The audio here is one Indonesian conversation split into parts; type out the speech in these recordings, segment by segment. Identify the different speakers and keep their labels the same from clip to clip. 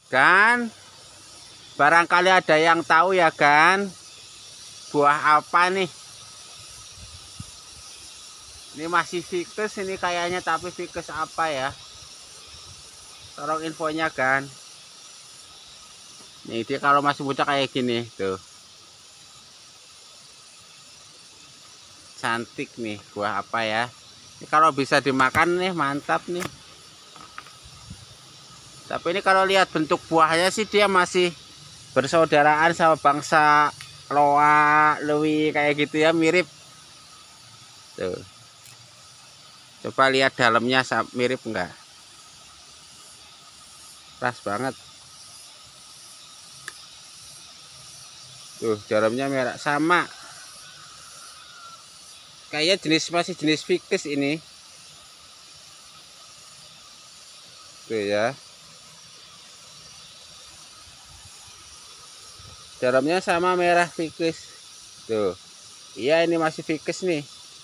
Speaker 1: Kan barangkali ada yang tahu ya kan, buah apa nih? Ini masih ficus ini kayaknya, tapi ficus apa ya? Tolong infonya kan. Nih dia kalau masih muda kayak gini tuh. Cantik nih, buah apa ya? Ini kalau bisa dimakan nih mantap nih. Tapi ini kalau lihat bentuk buahnya sih dia masih bersaudaraan sama bangsa loa, lewi kayak gitu ya, mirip. Tuh. Coba lihat dalamnya mirip enggak? Pas banget. Tuh, dalamnya merah sama. Kayak masih jenis ficus ini. Tuh ya. Dalamnya sama merah ficus. Tuh. Iya, ini masih ficus nih.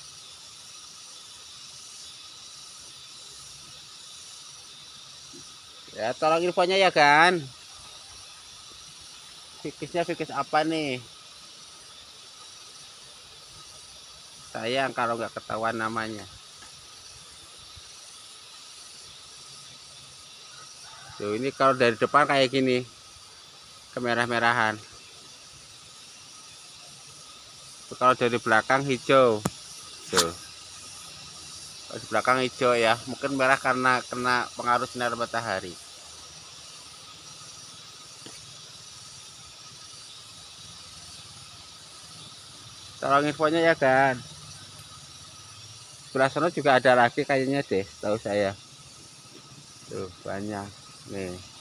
Speaker 1: Ya, tolong infonya ya kan. Ficusnya ficus apa nih? Sayang kalau nggak ketahuan namanya. Tuh, ini kalau dari depan kayak gini. Kemerah-merahan. Tuh, kalau dari belakang hijau. Tuh. Kalau di belakang hijau ya. Mungkin merah karena kena pengaruh sinar matahari. Tolong infonya ya kan. Sebelah sana juga ada lagi kayaknya deh, tahu saya. Tuh banyak nih.